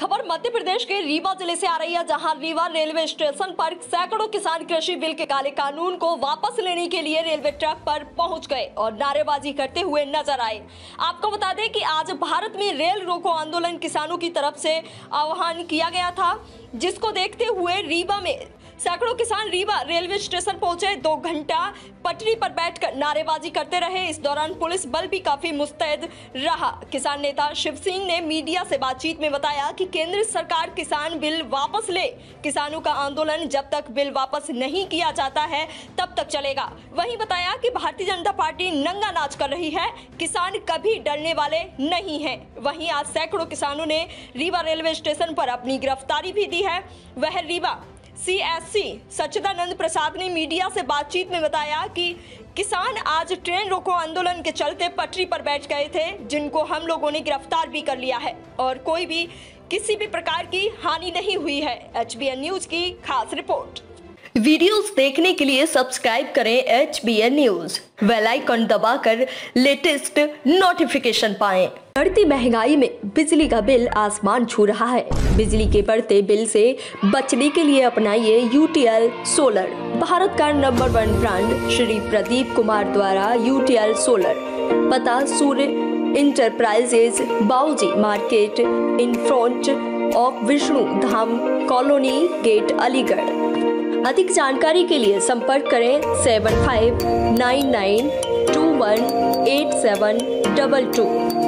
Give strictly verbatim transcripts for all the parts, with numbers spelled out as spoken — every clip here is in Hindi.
खबर मध्य प्रदेश के रीवा जिले से आ रही है, जहां रीवा रेलवे स्टेशन पर सैकड़ों किसान कृषि बिल के काले कानून को वापस लेने के लिए रेलवे ट्रैक पर पहुंच गए और नारेबाजी करते हुए नजर आए। आपको बता दें कि आज भारत में रेल रोको आंदोलन किसानों की तरफ से आह्वान किया गया था, जिसको देखते हुए रीवा में सैकड़ों किसान रीवा रेलवे स्टेशन पहुंचे। दो घंटा पटरी पर बैठकर नारेबाजी करते रहे। इस दौरान पुलिस बल भी काफी मुस्तैद रहा। किसान नेता शिव सिंह ने मीडिया से बातचीत में बताया कि केंद्र सरकार किसान बिल वापस ले। किसानों का आंदोलन जब तक बिल वापस नहीं किया जाता है तब तक चलेगा। वहीं बताया कि भारतीय जनता पार्टी नंगा नाच कर रही है, किसान कभी डरने वाले नहीं हैं। वहीं आज सैकड़ों किसानों ने रीवा रेलवे स्टेशन पर अपनी गिरफ्तारी भी दी है। वह रीवा सी एस सी सच्चिदानंद प्रसाद ने मीडिया से बातचीत में बताया कि किसान आज ट्रेन रोको आंदोलन के चलते पटरी पर बैठ गए थे, जिनको हम लोगों ने गिरफ्तार भी कर लिया है और कोई भी किसी भी प्रकार की हानि नहीं हुई है। एच बी एन न्यूज की खास रिपोर्ट। वीडियोस देखने के लिए सब्सक्राइब करें H B N news, bell icon दबाकर लेटेस्ट नोटिफिकेशन पाएं। बढ़ती महंगाई में बिजली का बिल आसमान छू रहा है। बिजली के बढ़ते बिल से बचने के लिए अपनाइए U T L solar. Bharat का number one brand Shri Pradeep Kumar द्वारा यू टी एल सोलर, पता Surya enterprises, Bauji market, in front of Vishnu Dham colony gate, Aligarh. अधिक जानकारी के लिए संपर्क करें seven five nine nine two one eight seven double two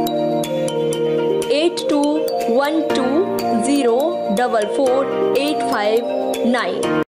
eight two one two zero double four eight five nine.